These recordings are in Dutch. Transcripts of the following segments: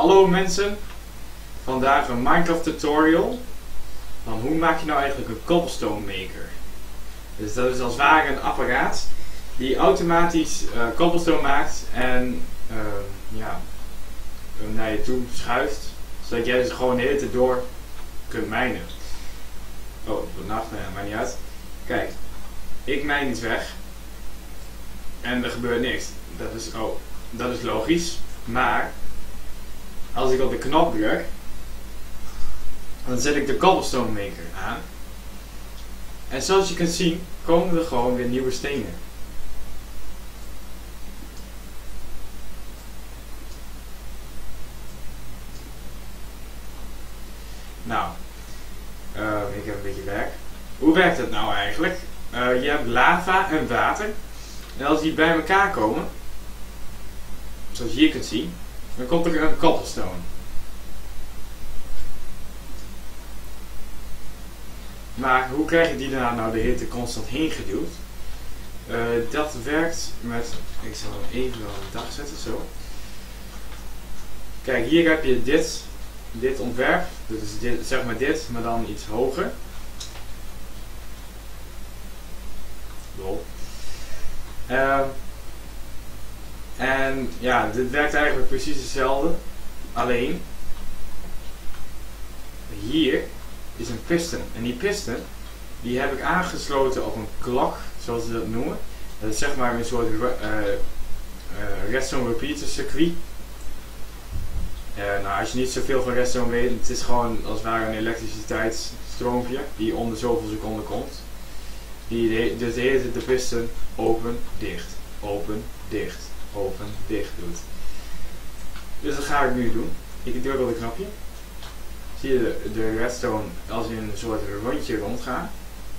Hallo mensen, vandaag een Minecraft tutorial van hoe maak je nou eigenlijk een cobblestone maker. Dus dat is als het ware een apparaat die automatisch cobblestone maakt en hem naar je toe schuift, zodat jij dus gewoon de hele tijd door kunt mijnen. Oh, het wordt nacht, maakt niet uit. Kijk, ik mijn iets weg en er gebeurt niks. Dat is logisch, maar als ik op de knop druk, dan zet ik de cobblestone maker aan. En zoals je kunt zien, komen er gewoon weer nieuwe stenen. Nou, ik heb een beetje werk. Hoe werkt het nou eigenlijk? Je hebt lava en water. En als die bij elkaar komen, zoals je hier kunt zien, dan komt er een cobblestone. Maar hoe krijg je die daar nou de hitte constant heen geduwd? Dat werkt met... Ik zal hem even op de dag zetten, zo. Kijk, hier heb je dit ontwerp. Dus zeg maar dit, maar dan iets hoger. Lol. En ja, dit werkt eigenlijk precies hetzelfde. Alleen, hier is een piston. En die piston, die heb ik aangesloten op een klok, zoals ze dat noemen. Dat is zeg maar een soort redstone repeater circuit. Nou, als je niet zoveel van redstone weet, het is gewoon als het ware een elektriciteitsstroompje die om de zoveel seconden komt. Die dus de hele tijd de piston open, dicht, open, dicht, open, dicht doet. Dus dat ga ik nu doen. Ik druk op het knopje. Zie je de redstone als in een soort rondje rondgaan.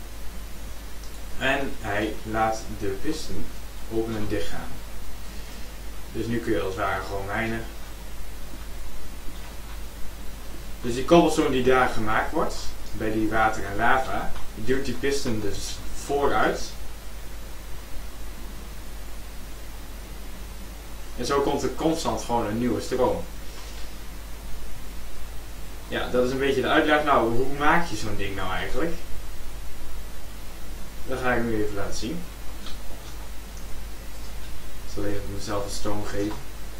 En hij laat de piston open en dicht gaan. Dus nu kun je als het ware gewoon mijnen. Dus die cobblestone die daar gemaakt wordt, bij die water en lava, duwt die piston dus vooruit. En zo komt er constant gewoon een nieuwe stroom. Ja, dat is een beetje de uitleg. Nou, hoe maak je zo'n ding nou eigenlijk? Dat ga ik nu even laten zien. Ik zal even mezelf een stroom geven.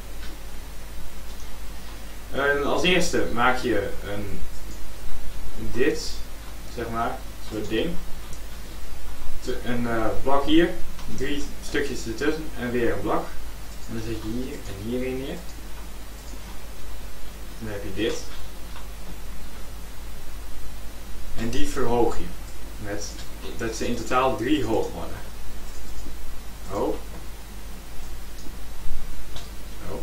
Als eerste maak je dit, zeg maar, soort ding. Een blok hier, 3 stukjes ertussen en weer een blok. En dan zet je hier en hierin neer. Dan heb je dit. En die verhoog je. Dat ze in totaal 3 hoog worden. Oh. Oh.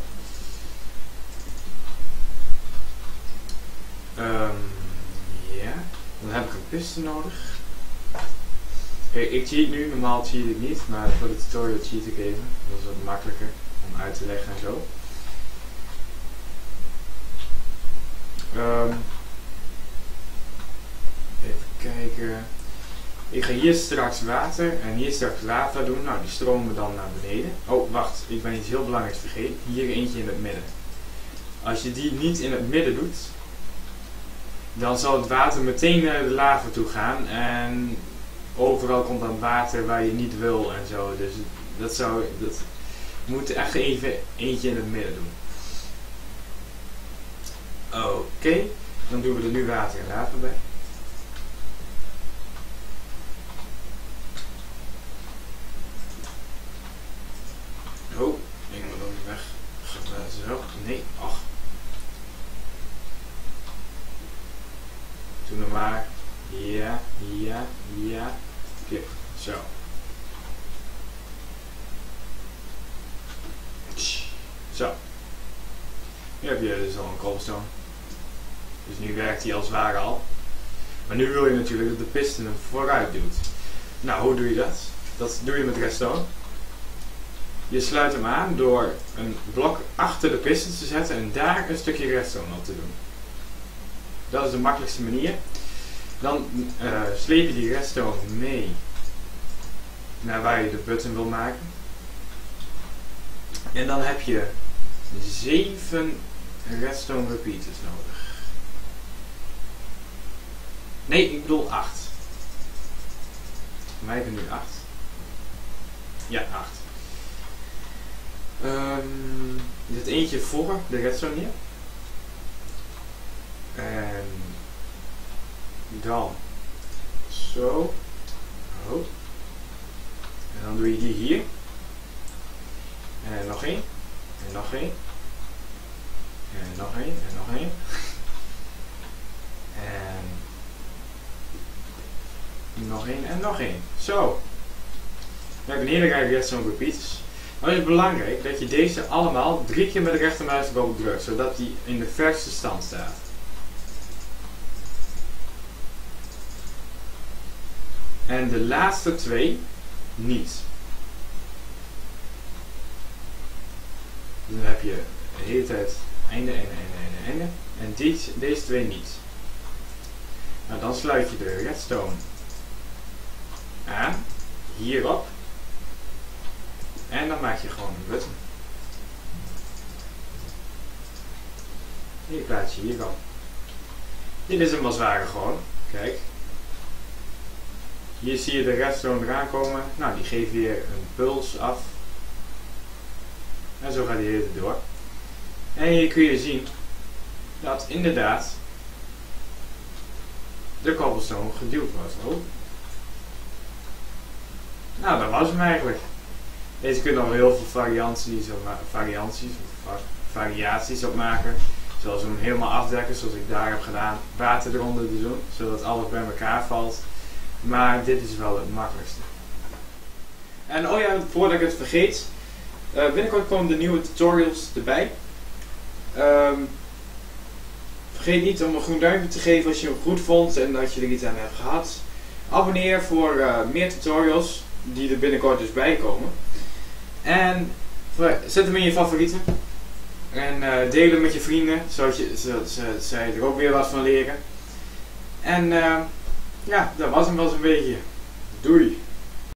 Ja. Dan heb ik een piston nodig. Kijk, ik cheat nu. Normaal cheat ik niet. Maar voor de tutorial cheat ik even. Dat is wat makkelijker om uit te leggen en zo. Even kijken. Ik ga hier straks water en hier straks lava doen. Nou, die stromen dan naar beneden. Oh, wacht. Ik ben iets heel belangrijks vergeten. Hier eentje in het midden. Als je die niet in het midden doet, dan zal het water meteen naar de lava toe gaan. En overal komt dan water waar je niet wil en zo. Dus dat moet echt even eentje in het midden doen. Oké. Dan doen we er nu water en lava bij. Oh, ik moet ook niet weg. Zo, nee, ach. Doe nog maar. Ja, ja, ja. Klik, zo. Zo. Nu heb je dus al een cobblestone. Dus nu werkt hij als het ware al. Maar nu wil je natuurlijk dat de piston hem vooruit doet. Nou, hoe doe je dat? Dat doe je met redstone. Je sluit hem aan door een blok achter de piston te zetten en daar een stukje redstone op te doen. Dat is de makkelijkste manier. Dan sleep je die redstone mee naar waar je de button wil maken. En dan heb je 7 redstone repeaters nodig. Nee, ik bedoel 8. Voor mij hebben we nu 8. Ja, 8. Er zit eentje voor de redstone hier. En dan zo. Oh. En dan doe je die hier. En nog één. En nog één. En nog één. En nog één. En nog één. En nog één. Zo. We hebben een hele rij redstone repeaters. Dan is het belangrijk dat je deze allemaal 3 keer met de rechtermuisknop drukt, zodat die in de verste stand staat. En de laatste 2 niet. Dan heb je de hele tijd einde, einde, einde, einde, einde. En deze 2 niet. Nou, dan sluit je de redstone aan, hierop. En dan maak je gewoon een button. Die plaats je hierop. Dit is hem als het ware gewoon. Kijk. Hier zie je de redstone eraan komen. Nou, die geeft weer een puls af. En zo gaat die hele door. En hier kun je zien dat inderdaad de cobblestone geduwd wordt. Oh. Nou, dat was hem eigenlijk. Deze kun je nog heel veel variaties op maken. Zoals hem helemaal afdekken, zoals ik daar heb gedaan. Water eronder te doen, zodat alles bij elkaar valt. Maar dit is wel het makkelijkste. En oh ja, voordat ik het vergeet. Binnenkort komen de nieuwe tutorials erbij. Vergeet niet om een groen duimpje te geven als je hem goed vond en dat je er iets aan hebt gehad. Abonneer voor meer tutorials die er binnenkort dus bij komen. En zet hem in je favorieten. En deel hem met je vrienden, zodat zij er ook weer wat van leren. En ja, dat was hem wel zo'n beetje. Doei!